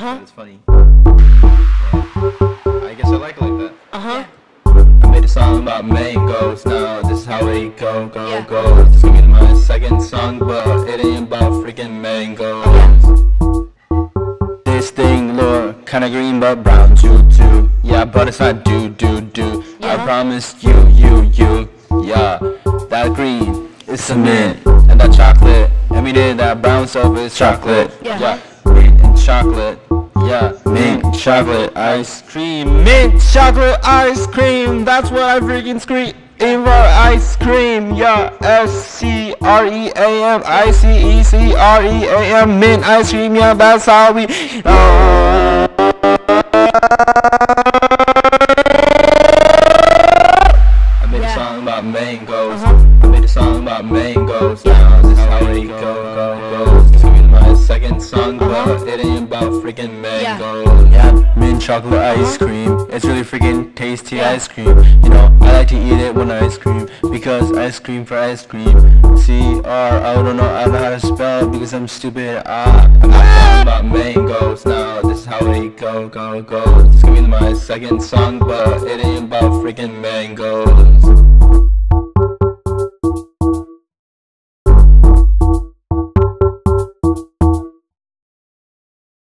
It's funny. Yeah. I guess I like it like that. I made a song about mangoes. Now this is how it goes. This is gonna be my second song, but it ain't about freaking mangoes. This thing look kinda green but brown too. Yeah, but it's not do. I promised you. Yeah, that green is cement, and that chocolate, and we did that brown stuff is chocolate. Yeah, mint and chocolate. Yeah, mint chocolate ice cream. Mint chocolate ice cream. That's what I freaking scream for ice cream. Yeah, SCREAM ICECREAM mint ice cream. Yeah, that's how we. I made a song about mangoes. I made a song about mangoes. Now this is how it goes. This will be my second song, but it ain't about freaking mangoes. Yeah, mint chocolate ice cream. It's really freaking tasty ice cream. You know, I like to eat it when ice cream, because ice cream for ice cream. I don't know how to spell because I'm stupid. I'm talking about mangoes. Now this is how it goes. This is gonna be my second song, but it ain't about freaking mangoes.